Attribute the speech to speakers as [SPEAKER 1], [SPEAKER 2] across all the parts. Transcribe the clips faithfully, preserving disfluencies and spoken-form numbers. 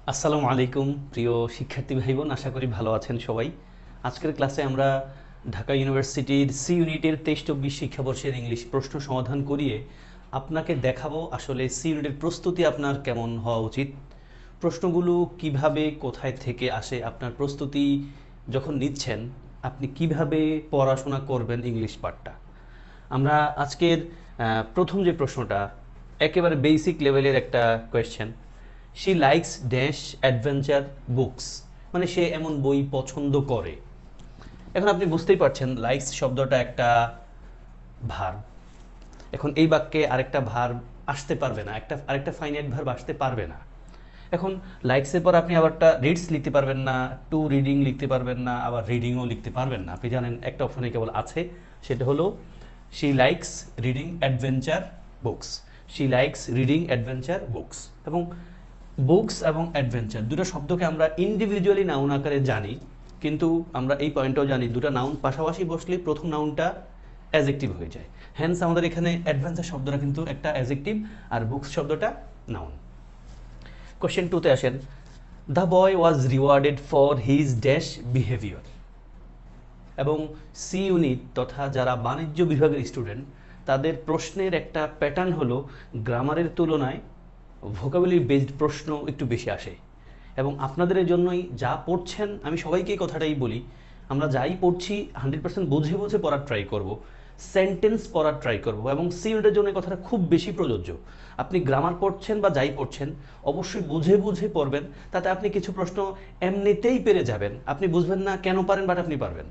[SPEAKER 1] আসসালামু আলাইকুম প্রিয় শিক্ষার্থী ভাই বোন, আশা করি ভালো আছেন সবাই। আজকের ক্লাসে আমরা ঢাকা ইউনিভার্সিটির সি ইউনিটের তেইশ চব্বিশ শিক্ষাবর্ষের ইংলিশ প্রশ্ন সমাধান করিয়ে আপনাকে দেখাবো আসলে সি ইউনিটের প্রস্তুতি আপনার কেমন হওয়া উচিত, প্রশ্নগুলো কিভাবে কোথায় থেকে আসে, আপনার প্রস্তুতি যখন নিচ্ছেন আপনি কিভাবে পড়াশোনা করবেন ইংলিশ পার্টটা। আমরা আজকের আহ, প্রথম যে প্রশ্নটা একেবারে বেসিক লেভেলের একটা question. She likes dash adventure books, মানে সে এমন বই পছন্দ করে। এখন আপনি বুঝতেই পারছেন লাইকস শব্দটা একটা ভার্ব। এখন এই বাক্যে আরেকটা ভার্ব আসতে পারবে না, একটা আরেকটা ফাইনাইট ভার্ব আসতে পারবে না। এখন লাইকসের পর আপনি আবার একটা রিডস লিখতে পারবেন না, টু রিডিং লিখতে পারবেন না, আবার রিডিংও লিখতে পারবেন না। আপনি জানেন একটা অপশনে কেবল আছে, সেটা হলো she likes reading adventure books. She likes reading adventure books. এবং বুকস এবং অ্যাডভেঞ্চার দুটো শব্দকে আমরা ইন্ডিভিজুয়ালি নাউন আকারে জানি, কিন্তু আমরা এই পয়েন্টটাও জানি দুটো নাউন পাশাপাশি বসলে প্রথম নাউনটা অ্যাজেক্টিভ হয়ে যায়। হ্যান্স আমাদের এখানে অ্যাডভেঞ্চার শব্দটা কিন্তু একটা অ্যাজেক্টিভ আর বুকস শব্দটা নাউন। কোশ্চেন টুতে আসেন। The boy was rewarded for his dash behaviour. এবং সি ইউনিট তথা যারা বাণিজ্য বিভাগের স্টুডেন্ট তাদের প্রশ্নের একটা প্যাটার্ন হলো গ্রামারের তুলনায় ভোকাবুলারি বেসড প্রশ্ন একটু বেশি আসে। এবং আপনাদের জন্যই যা পড়ছেন, আমি সবাইকে এই কথাটাই বলি, আমরা যাই পড়ছি হান্ড্রেড পার্সেন্ট বুঝে বুঝে পড়ার ট্রাই করব, সেন্টেন্স পড়ার ট্রাই করব। এবং সি ইউনিটের জন্য এই কথাটা খুব বেশি প্রযোজ্য। আপনি গ্রামার পড়ছেন বা যাই পড়ছেন অবশ্যই বুঝে বুঝে পড়বেন, তাতে আপনি কিছু প্রশ্ন এমনিতেই পেরে যাবেন। আপনি বুঝবেন না কেন পারেন, বাট আপনি পারবেন।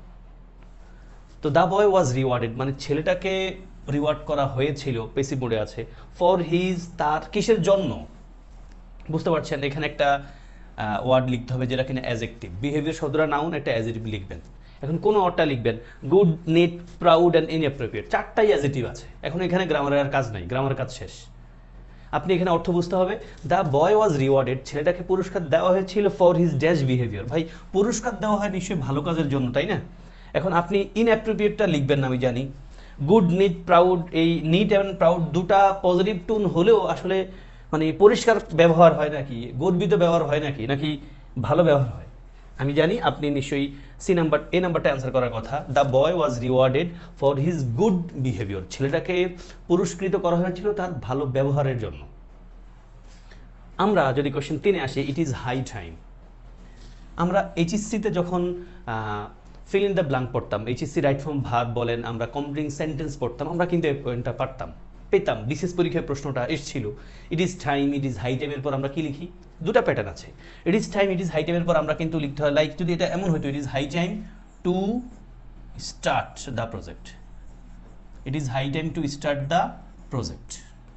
[SPEAKER 1] তো দ্য বয় ওয়াজ রিওয়ার্ডেড মানে ছেলেটাকে রিওয়ার্ড করা হয়েছিল, পেসিভ মোডে আছে। ফর হিজ তার কিসের জন্য, বুঝতে পারছেন এখানে একটা ওয়ার্ড লিখতে হবে যেটা কিনা অ্যাজেক্টিভ। বিহেভিয়ার শব্দটা নাউন, একটা অ্যাজেক্টিভ লিখবেন। এখন কোন ওয়ার্ডটা লিখবেন? Good, neat, proud and inappropriate, চারটাই অ্যাজেক্টিভ আছে। এখন এখানে গ্রামারের আর কাজ নাই, গ্রামার কাজ শেষ। আপনি এখানে অর্থ বুঝতে হবে। দ্য বয় ওয়াজ রিওয়ার্ডেড, ছেলেটাকে পুরস্কার দেওয়া হয়েছিল ফর হিজ ড্যাশ বিহেভিয়ার। ভাই পুরস্কার দেওয়া হয় নিশ্চয়ই ভালো কাজের জন্য, তাই না? এখন আপনি ইনঅ্যাপ্রোপ্রিয়েটটা লিখবেন না, আমি জানি। গুড, নিট, প্রাউড, এই নিট এবং প্রাউড দুটা পজিটিভ টুন হলেও আসলে মানে পরিষ্কার ব্যবহার হয় নাকি, গর্বিত ব্যবহার হয় নাকি, নাকি ভালো ব্যবহার হয়? আমি জানি আপনি নিশ্চয়ই সি নাম্বার এ নাম্বারটা অ্যান্সার করার কথা। The boy was rewarded for his good behaviour, ছেলেটাকে পুরস্কৃত করা হয়েছিল তার ভালো ব্যবহারের জন্য। আমরা যদি কোশ্চেন তিনে আসি, ইট ইজ হাই টাইম। আমরা এইচএসসিতে যখন ফিল ইন দ্য ব্ল্যাঙ্ক পড়তাম, এইচএসসি রাইট ফর্ম ভার্ব বলেন, আমরা কমপ্লিটিং সেন্টেন্স পড়তাম, আমরা কিন্তু এই পয়েন্টটা পারতাম, পেতাম। বিশেষ পরীক্ষায় প্রশ্নটা এসেছিল। It is time, it is high টাইমের পর আমরা কি লিখি? দুটা প্যাটার্ন আছে। It is time, it is high টাইমের পর আমরা কিন্তু লিখতে হয় লাইক, যদি এটা এমন হতো, it is high time to start the project. It is high time to start the project.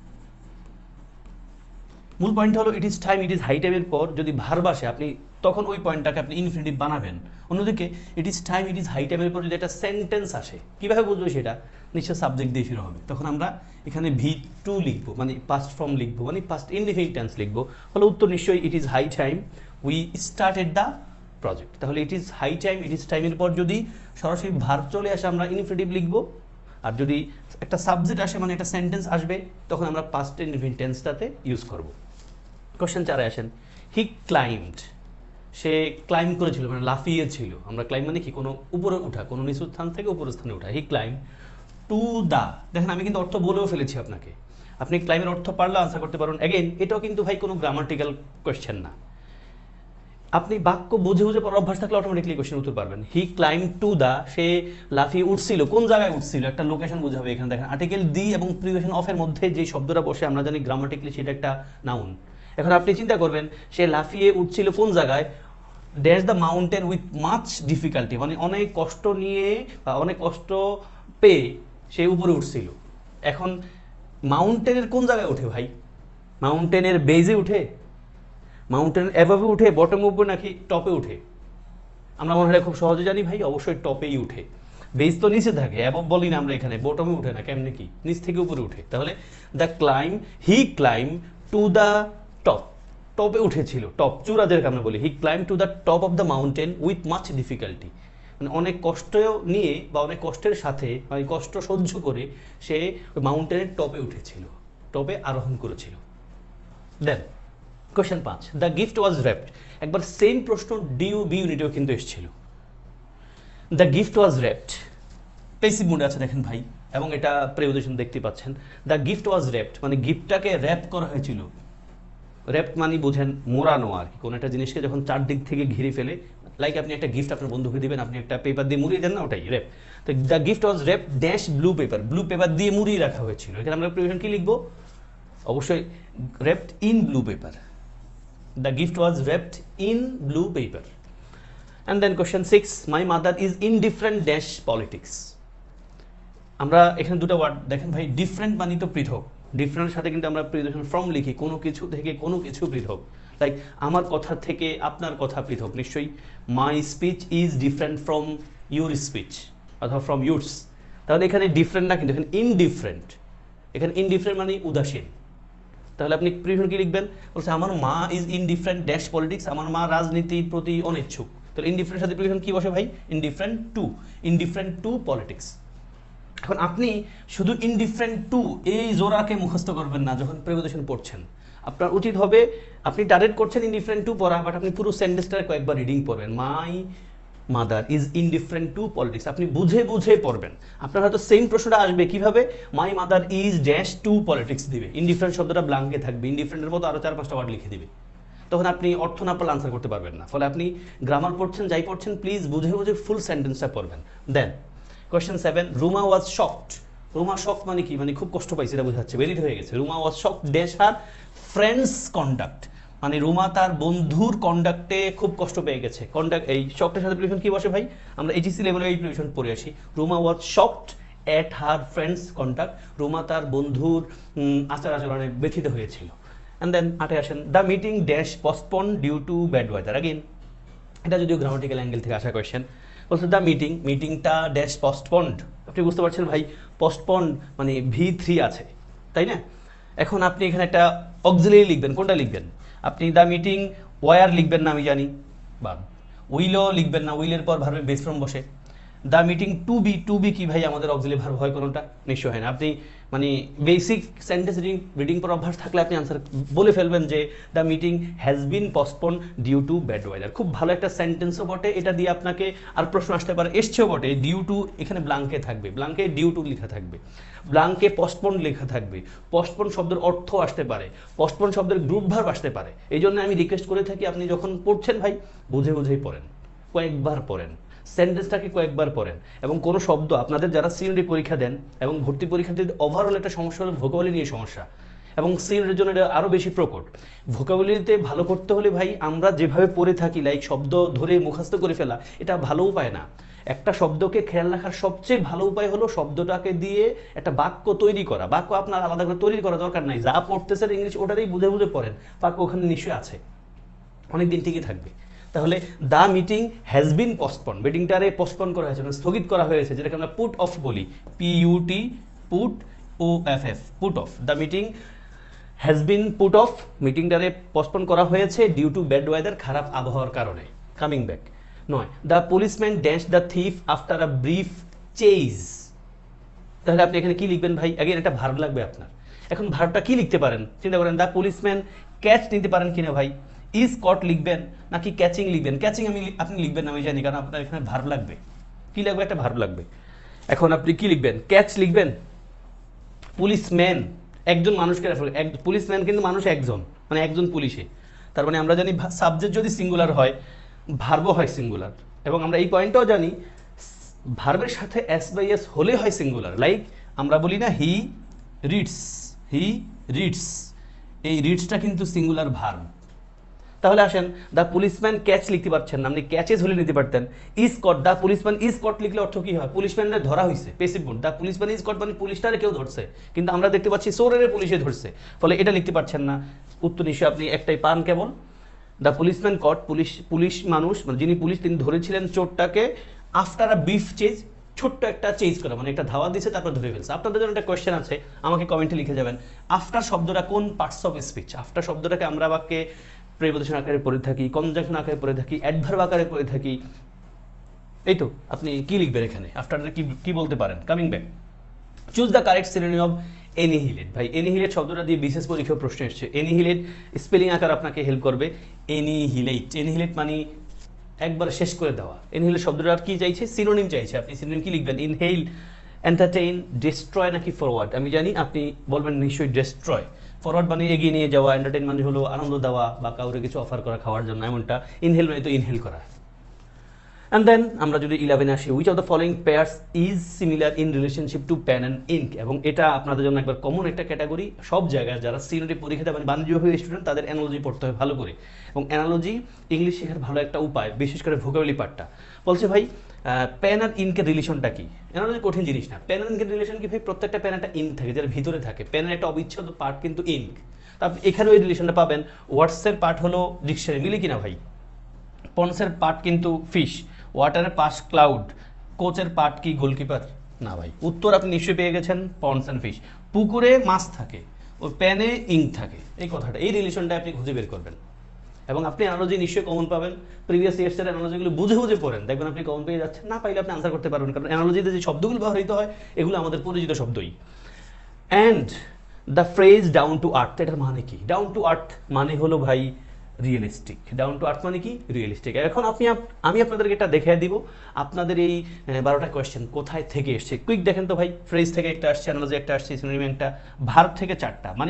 [SPEAKER 1] মূল পয়েন্ট হলো it is time, it is high টাইমের পর যদি ভার্ব আসে আপনি তখন ওই পয়েন্টটাকে আপনি ইনফিনিটিভ বানাবেন। অন্যদিকে it is time, it is high টাইমের পর যদি একটা সেন্টেন্স আসে, কীভাবে বুঝবো সেটা? নিশ্চয় সাবজেক্ট দিয়ে শুরু হবে। তখন আমরা এখানে ভি টু লিখবো, মানে পাস্ট ফর্ম লিখবো, মানে পাস্ট ইনডিফিনিট টেন্স লিখবো। ফলে উত্তর নিশ্চয়ই it is high time we started the project. তাহলে it is high time, it is টাইমের পর যদি সরাসরি ভার্ব চলে আসে আমরা ইনফিনিটিভ লিখবো। আর যদি একটা সাবজেক্ট আসে মানে একটা সেন্টেন্স আসবে, তখন আমরা পাস্ট ইনডিফিনিট টেন্সটাতে ইউজ করবো। কোশ্চেন চারে আসেন। হি ক্লাইম্বড, সে ক্লাইম্ব করেছিল মানে লাফিয়েছিল। আমরা ক্লাইম্ব মানে কি? কোনো উপরে উঠা, কোনো নিচু স্থান থেকে উপরের স্থানে ওঠা। হি ক্লাইম্ব টু দা, দেখেন আমি কিন্তু অর্থ বলেও ফেলেছি আপনাকে। আপনি ক্লাইমের অর্থ পারলে আনসার করতে পারবেন। এগেইন এটাও কিন্তু ভাই কোনো গ্রামাটিক্যাল কোয়েশ্চেন না, আপনি বাক্য বুঝে বুঝে পড়ার অভ্যাস থাকলে অটোমেটিকলি কোশ্চেন উত্তর পারবেন। হি ক্লাইম টু দা, সে লাফিয়ে উঠছিল। কোন জায়গায় উঠছিল? একটা লোকেশন বুঝাবে। এখানে দেখেন আর্টিকেল দি এবং প্রিপোজিশন অফ এর মধ্যে যে শব্দটা বসে আমরা জানি গ্রামাটিক্যালি সেটা একটা নাউন। এখন আপনি চিন্তা করবেন সে লাফিয়ে উঠছিল কোন জায়গায়? Dash the mountain with much difficulty, মানে অনেক কষ্ট নিয়ে বা অনেক কষ্ট পেয়ে সে উপরে উঠছিল। এখন মাউন্টেনের কোন জায়গায় ওঠে ভাই? মাউন্টেনের বেজে উঠে, মাউন্টেন অ্যাভাবে উঠে, বটমে উপরে, নাকি টপে উঠে? আমরা মনে হয় খুব সহজে জানি ভাই, অবশ্যই টপেই উঠে। বেস তো নিচে থাকে, অ্যাবভ বলি না আমরা এখানে, বটমে উঠে না। কেমনে কি? নিচ থেকে উপরে উঠে। তাহলে the climb, he climb to the top, টপে উঠেছিল। টপ চূড়া যেরকম আমরা বলি। He climb to the top of the mountain with much difficulty, মানে অনেক কষ্ট নিয়ে বা অনেক কষ্টের সাথে, মানে কষ্ট সহ্য করে সে মাউন্টেনের টপে উঠেছিল, টপে আরোহণ করেছিল। দেন কোয়েশ্চেন পাঁচ, দ্য গিফট ওয়াজ র্যাপড। একবার সেম প্রশ্ন ডিউ বি ইউনিটেও কিন্তু এসেছিল। The gift was wrapped, passive মোডে আছে দেখেন ভাই, এবং এটা প্রেজেন্টেশন দেখতে পাচ্ছেন। দ্য গিফট ওয়াজ র্যাপড মানে গিফটটাকে র্যাপ করা হয়েছিল। র্যাপ মানে বুঝেন মোড়ানো আর কি, কোনো একটা জিনিসকে যখন চারদিক থেকে ঘিরে ফেলে, লাইক আপনি একটা গিফট আপনার বন্ধুকে দিবেন, আপনি একটা পেপার দিয়ে মুড়িয়ে দেন না, ওটাই র্যাপ। তো the gift was wrap dash blue paper, blue paper দিয়ে মুড়িয়ে রাখা হয়েছিল। এখানে আমরা প্রেজেন্টেশন কি লিখবো? অবশ্যই wrapped in blue paper. The gift was wrapped in blue paper. And then question six, my mother is indifferent dash politics. আমরা এখানে দুটো ওয়ার্ড দেখেন ভাই, ডিফারেন্ট মানে তো পৃথক, ডিফারেন্টের সাথে কিন্তু আমরা প্রিপোজিশন ফ্রম লিখি, কোনো কিছু থেকে কোনো কিছু পৃথক। লাইক আমার কথা থেকে আপনার কথা পৃথক, নিশ্চয়ই my speech is different from your speech অথবা ফ্রম ইউরস। তাহলে এখানে ডিফারেন্ট না, কিন্তু এখানে ইনডিফারেন্ট। এখানে ইনডিফারেন্ট মানে উদাসীন। তাহলে আপনি প্রিপোজিশন কি লিখবেন? বলছে আমার মা ইজ ইনডিফারেন্ট ড্যাশ পলিটিক্স, আমার মা রাজনীতির প্রতি অনিচ্ছুক। তাহলে ইনডিফারেন্ট সাথে প্রিপোজিশন কি বসে ভাই? Indifferent to, indifferent to politics. এখন আপনি শুধু ইনডিফারেন্ট টু এই জোড়াকে মুখস্থ করবেন না যখন প্রিপোজিশন পড়ছেন। আপনার উচিত হবে, আপনি টার্গেট করছেন ইনডিফারেন্ট টু পড়া, বাট আপনি পুরো সেন্টেন্সটা কয়েকবার রিডিং পড়বেন। My mother is indifferent to politics, আপনি বুঝে বুঝে পড়বেন। আপনার হয়তো সেম প্রশ্নটা আসবে কিভাবে, my mother is dash to politics দিবে, ইনডিফারেন্ট শব্দটা ব্ল্যাঙ্কে থাকবে, ইনডিফারেন্টের মতো আরও চার পাঁচটা ওয়ার্ড লিখে দিবে। তখন আপনি অর্থ না পারলে আনসার করতে পারবেন না। ফলে আপনি গ্রামার পড়ছেন, যাই পড়ছেন, প্লিজ বুঝে বুঝে ফুল সেন্টেন্সটা পড়বেন। Then question seven, Ruma was shocked. Ruma shock মানে কি? মানে খুব কষ্ট পাইছে, এটা বোঝাচ্ছে, বেরিট হয়ে গেছে। Ruma was shocked dash her friends conduct, মানে রুমা তার বন্ধুর কন্ডাক্টে খুব কষ্ট পেয়ে গেছে। কন্ডাক্ট এই শকটের সাথে প্রিপোজিশন কি বসে ভাই? আমরা এইচএসসি লেভেলে এই প্রিপোজিশন পড়ে আসি। Ruma was shocked at her friends conduct, Ruma তার বন্ধুর আচার আচরণে ব্যথিত হয়েছিল। অ্যান্ড দেন আটে আসেন, the meeting dash postpone due to bad weather. Again এটা যদিও গ্রামাটিক্যাল অ্যাঙ্গেল থেকে আসা কোয়েশ্চেন। বলছে দ্য মিটিং, মিটিংটা ড্যাশ পস্টপন্ড। আপনি বুঝতে পারছেন ভাই, পস্টপন্ড মানে ভি থ্রি আছে, তাই না? এখন আপনি এখানে একটা অক্সিলারি লিখবেন, কোনটা লিখবেন? আপনি দ্য মিটিং ওয়ার লিখবেন না, আমি জানি, বা উইলও লিখবেন না, উইলের পর ভার্বের বেস ফর্ম বসে। The meeting to be, to be কি ভাই আমাদের অক্সিলারি ভার্ব হয় কোনোটা? নিশ্চয় হয় না। আপনি মানে বেসিক সেন্টেন্স রিডিং রিডিং পর অভ্যাস থাকলে আপনি আনসার বলে ফেলবেন যে the meeting has been postpone due to bad weather. খুব ভালো একটা সেন্টেন্সও বটে, এটা দিয়ে আপনাকে আর প্রশ্ন আসতে পারে, এসছেও বটে। ডিউ টু এখানে ব্লাঙ্কে থাকবে, ব্লাঙ্কে ডিউ টু লেখা থাকবে, ব্লাঙ্কে পস্টপন লেখা থাকবে। পস্টপন শব্দের অর্থ আসতে পারে, পস্টপন শব্দের গ্রুপ ভার্ব আসতে পারে। এই জন্য আমি রিকোয়েস্ট করে থাকি, আপনি যখন পড়ছেন ভাই বুঝে বুঝেই পড়েন, কয়েকবার পড়েন, সেন্টেন্সটাকে কয়েকবার পড়েন। এবং কোনো শব্দ আপনাদের যারা সিইউনিটি পরীক্ষা দেন এবং ভর্তি পরীক্ষাতে ওভারঅল একটা সমস্যা হলো ভোকাবুলারি নিয়ে সমস্যা, এবং সিইউনিটির জন্য এটা আরও বেশি প্রকট। ভোকাবুলারিতে ভালো করতে হলে ভাই আমরা যেভাবে পড়ে থাকি, লাইক শব্দ ধরে মুখস্থ করে ফেলা, এটা ভালো উপায় না। একটা শব্দকে খেয়াল রাখার সবচেয়ে ভালো উপায় হলো শব্দটাকে দিয়ে একটা বাক্য তৈরি করা। বাক্য আপনার আলাদা করে তৈরি করা দরকার নাই, যা পড়তেছেন ইংলিশ ওটাতেই বুঝে বুঝে পড়েন, বাক্য ওখানে নিশ্চয়ই আছে, অনেকদিন ঠিকই থাকবে। তাহলে the meeting has been postpone, মিটিংটারে পোস্টপন করা হয়েছে, মানে স্থগিত করা হয়েছে, যেটাকে আমরা পুট অফ বলি, P U T, put O F F, put off. The meeting has been put off, মিটিংটারে পোস্টপন করা হয়েছে ডিউ টু ব্যাড ওয়েদার, খারাপ আবহাওয়ার কারণে। কামিং ব্যাক নয়, the policeman dash the thief after a brief chase. তাহলে আপনি এখানে কি লিখবেন ভাই? অ্যাগেন একটা ভার্ব লাগবে আপনার। এখন ভার্বটা কি লিখতে পারেন চিন্তা করেন। দ্য পুলিশম্যান ক্যাচ নিতে পারেন কিনা ভাই? ইজ কট লিখবেন নাকি ক্যাচিং লিখবেন? ক্যাচিং আমি আপনি লিখবেন না, আমি জানি, কারণ আপনার এখানে ভার্ব লাগবে। কি লাগবে? একটা ভার্ব লাগবে। এখন আপনি কি লিখবেন? ক্যাচ লিখবেন। পুলিশম্যান একজন মানুষকে রেফার, এক পুলিশম্যান কিন্তু মানুষ একজন, মানে একজন পুলিশে। তার মানে আমরা জানি সাবজেক্ট যদি সিঙ্গুলার হয়, ভার্বও হয় সিঙ্গুলার। এবং আমরা এই পয়েন্টটাও জানি ভার্বের সাথে এস বাই এস হলে হয় সিঙ্গুলার। লাইক আমরা বলি না হি রিডস, হি রিডস, এই রিডসটা কিন্তু সিঙ্গুলার ভার্ব। তাহলে আসেন, দ্য পুলিশম্যান ক্যাচ লিখতে পারছেন না, আপনি ক্যাচেস হলে নিতে পারতেন। Is caught, the policeman is caught লিখলে অর্থ কি হয়? পুলিশম্যানরা ধরা হয়েছে, passive mode. The policeman is caught মানে পুলিশটারে কেউ ধরছে, কিন্তু আমরা দেখতে পাচ্ছি চোরের পুলিশে ধরছে, ফলে এটা লিখতে পারছেন না। উত্তর নিশ্চয় আপনি একটাই পান কেবল, the policeman caught, police police মানুষ মানে যিনি পুলিশ তিনি ধরেছিলেন চোরটাকে আফটার আ বিফ চেজ, ছোট্ট একটা চেঞ্জ করা, মানে একটা ধাওয়া দিয়েছে তারপর ধরে ফেলছে। আপনাদের জন্য একটা কোয়েশ্চেন আছে, আমাকে কমেন্টে লিখে যাবেন, আফটার শব্দটা কোন পার্টস অফ স্পিচ? আফটার শব্দটাকে আমরা বাক্যে প্রেপোজিশন আকারে পড়ে থাকি, কনজাংশন আকারে পড়ে থাকি, অ্যাডভার্ব আকারে পড়ে থাকি। এই তো আপনি কি লিখবেন এখানে? আফটার কি কি বলতে পারেন? Coming back, choose the correct synonym of annihilate. ভাই এনিহিলেট শব্দটা দিয়ে বিশেষ পরীক্ষায় প্রশ্ন এসেছে। এনিহিলেট স্পেলিং আকার আপনাকে হেল্প করবে। এনিহিলেট, এনিহিলেট মানে একবার শেষ করে দেওয়া। এনহেল শব্দটা আর কি চাইছে? সিনোনিম চাইছে। আপনি সিনোনিম কি লিখবেন? ইনহেল, এন্টারটেইন, ডিস্ট্রয় নাকি ফরওয়ার্ড? আমি জানি আপনি বলবেন নিশ্চয়ই ডিস্ট্রয়। ফরওয়ার্ড মানে এগিয়ে নিয়ে যাওয়া, এন্টারটেইন মানে হলো আনন্দ দেওয়া বা কাউকে কিছু অফার করা খাওয়ার জন্য, এমনটা। ইনহেল মানে তো ইনহেল করা। অ্যান্ড দেন আমরা যদি ইলেভেন আসি, which of the following pairs is similar in relationship to pen and ink? এবং এটা আপনাদের জন্য একবার কমন একটা ক্যাটাগরি। সব জায়গায় যারা সিনিয়রি পরীক্ষাতে মানে বাণিজ্য হয়ে স্টুডেন্ট, তাদের অ্যানালজি পড়তে হয় ভালো করে। এবং অ্যানালজি ইংলিশ শেখার ভালো একটা উপায়, বিশেষ করে ভোকাবুলারি পার্টটা। বলছে ভাই পেন আর ইঙ্কের রিলেশনটা কি? অ্যানালজি কঠিন জিনিস না। পেন আর ইঙ্কের রিলেশন কি ভাই? প্রত্যেকটা পেন একটা ইঙ্ক থাকে, যেটা ভিতরে থাকে। পেনের একটা অবিচ্ছেদ্য পার্ট কিন্তু ইঙ্ক। তা আপনি এখানে ওই রিলেশনটা পাবেন। ওয়ার্ডসের পার্ট হলো ডিকশনারি, মিলে কিনা ভাই? পন্সের পার্ট কিন্তু ফিশ। ওয়াটারের পাশ ক্লাউড। কোচের পার্ট কি? গোলকিপার? না ভাই, উত্তর আপনি নিশ্চয়ই পেয়ে গেছেন, পন্স অ্যান্ড ফিশ। পুকুরে মাছ থাকে, ওই প্যানে ইঙ্ক থাকে, এই কথাটা, এই রিলেশনটা আপনি খুঁজে বের করবেন। এবং আপনি অ্যানালজি নিশ্চয়ই কমন পাবেন। প্রিভিয়াস ইয়ার্সের অ্যানালজিগুলো বুঝে বুঝে পড়েন, দেখবেন আপনি কমন পেয়ে যাচ্ছেন। না পাইলে আপনি আনসার করতে পারবেন, কারণ অ্যানালজিতে যে শব্দগুলো ব্যবহৃত হয় এগুলো আমাদের পরিচিত শব্দই। And the phrase down to earth, এটার মানে কি? ডাউন টু আর্থ মানে হলো ভাই রিয়েলিস্টিক। ডাউন টু আর্থ মানে কি? রিয়েলিস্টিক। এখন আপনি আমি আপনাদেরকে এটা দেখিয়ে দিব আপনাদের এই বারোটা কোয়েশ্চেন কোথায় থেকে এসছে। কুইক দেখেন তো ভাই। ফ্রেজ থেকে একটা আসছে, অ্যানালজি একটা আসছে, সিনোনিম একটা, ভার্ব থেকে চারটা। মানে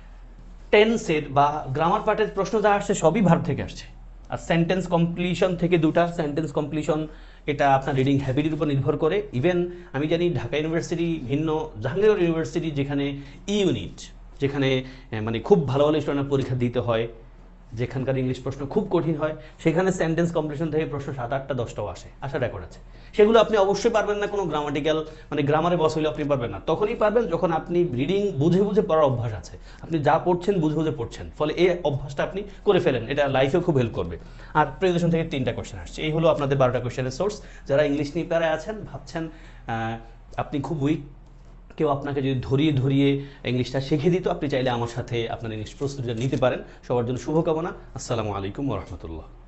[SPEAKER 1] টেন্সের বা গ্রামার পার্টের প্রশ্ন যা আসছে সবই ভার্ব থেকে আসছে। আর সেন্টেন্স কমপ্লিশন থেকে দুটা। সেন্টেন্স কমপ্লিশন এটা আপনার রিডিং হ্যাবিটের উপর নির্ভর করে। ইভেন আমি জানি ঢাকা ইউনিভার্সিটি ভিন্ন জাহাঙ্গীরনগর ইউনিভার্সিটি, যেখানে ই ইউনিট, যেখানে মানে খুব ভালো ভালো স্টুডেন্টের পরীক্ষা দিতে হয়, যেখানকার ইংলিশ প্রশ্ন খুব কঠিন হয়, সেখানে সেন্টেন্স কমপ্লিশন থেকে প্রশ্ন সাত আটটা দশটাও আসে, আসা রেকর্ড আছে। সেগুলো আপনি অবশ্যই পারবেন না কোনো গ্রামাটিক্যাল মানে গ্রামারে বস হলে আপনি পারবেন না। তখনই পারবেন যখন আপনি রিডিং বুঝে বুঝে পড়ার অভ্যাস আছে, আপনি যা পড়ছেন বুঝে বুঝে পড়ছেন, ফলে এই অভ্যাসটা আপনি করে ফেলেন। এটা লাইফেও খুব হেল্প করবে। আর প্রেজেন্টেশন থেকে তিনটা কোয়েশ্চেন আসছে। এই হলো আপনাদের বারোটা কোয়েশ্চেনের সোর্স। যারা ইংলিশ নিয়ে প্যারায় আছেন, ভাবছেন আপনি খুব উইক, কেউ আপনাকে যদি ধরিয়ে ধরিয়ে ইংলিশটা শিখে দিত, আপনি চাইলে আমার সাথে আপনার ইংলিশ প্রস্তুতিটা নিতে পারেন। সবার জন্য শুভকামনা। আসসালামু আলাইকুম ওয়া রাহমাতুল্লাহ।